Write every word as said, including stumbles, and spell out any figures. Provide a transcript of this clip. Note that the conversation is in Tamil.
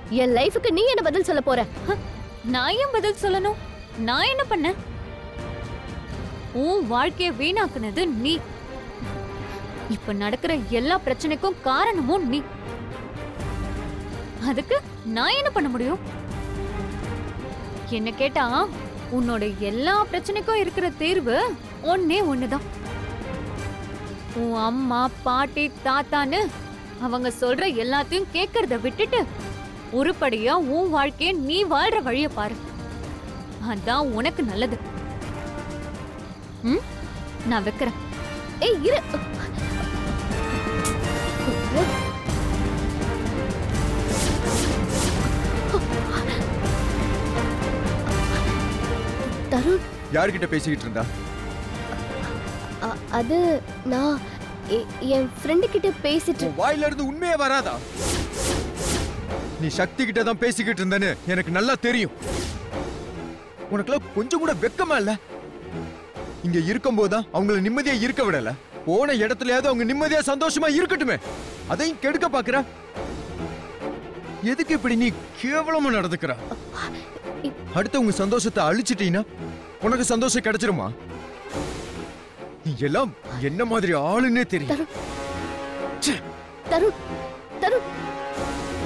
என் லைஃபுக்கு நீ என்ன பதில் சொல்ல போற? நான் ஏன் பதில் சொல்லணும்? நான் என்ன பண்ண? உன் வாழ்க்கைய வீணாக்குனது நீ. இப்ப நடக்கிற எல்லா பிரச்சனைக்கும் காரணமும் நீ. அதுக்கு நான் என்ன பண்ண முடியும்? என்ன கேட்டா உன்னோட எல்லா பிரச்சனைக்கும் இருக்கிற தீர்வு ஒன்னே ஒண்ணுதான். உன் அம்மா பாட்டி தாத்தான்னு அவங்க சொல்ற எல்லாத்தையும் கேட்கறத விட்டுட்டு உருப்படியா உன் வாழ்க்கைய நீ வாழ்ற வழிய பாரு. அதான் உனக்கு நல்லது. ம், நான் வைக்கிறேன். ஏய் இரு. தருண் யார்கிட்ட பேசிக்கிட்டு இருந்தா? அது நான் என் ஃப்ரெண்டு கிட்ட பேசிட்டு. வாயில இருந்து உண்மையே வராதா? நீ சக்தி கிட்ட தான் பேசிக்கிட்டு இருந்தேன்னு எனக்கு நல்லா தெரியும். உனக்குலாம் கொஞ்சம் கூட வெக்கமா இல்ல? இங்க இருக்கும்போதுதான் அவங்கள நிம்மதியா இருக்க விடல. போன இடத்துலயாவது அவங்க நிம்மதியா சந்தோஷமா இருக்கட்டுமே, அதையும் கெடுக்க பாக்குற. எதுக்கு இப்படி நீ கேவலமா நடந்துக்கிற? அடுத்து உங்க சந்தோஷத்தை அழிச்சிட்டீங்கன்னா உனக்கு சந்தோஷம் கிடைச்சிருமா? நீ எல்லாம் என்ன மாதிரி ஆளுன்னே தெரியும். தருண் தருண்